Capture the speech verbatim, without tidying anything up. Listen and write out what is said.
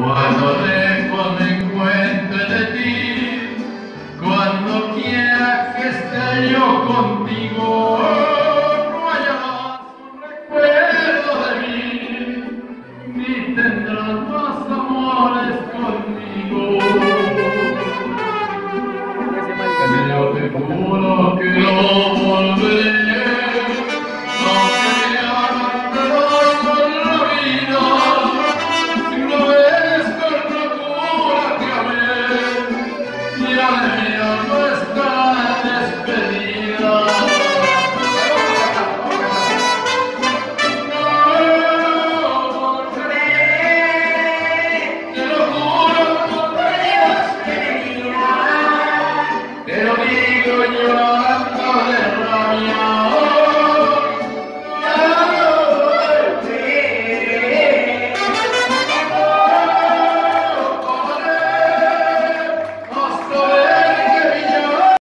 Cuando lejos me encuentre de ti, cuando quiera que esté yo contigo.